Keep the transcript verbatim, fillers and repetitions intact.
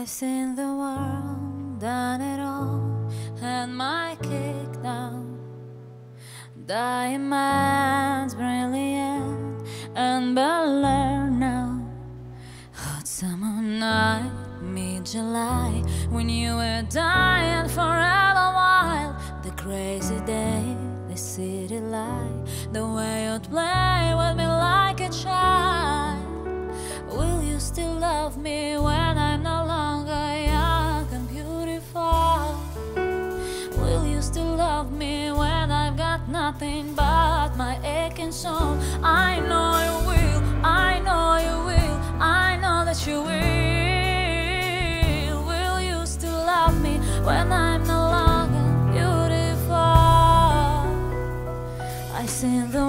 I've seen the world, done it all, and my kick down. Diamonds, brilliant and Bel Air now. Hot summer night, mid-July, when you were dying forever wild. The crazy day, the city light, the way you'd play with me like a child. Will you still love me when I'm no longer young and beautiful? Will you still love me when I've got nothing but my aching soul? I know you will, I know you will, I know that you will. Will you still love me when I'm no longer beautiful? I've seen the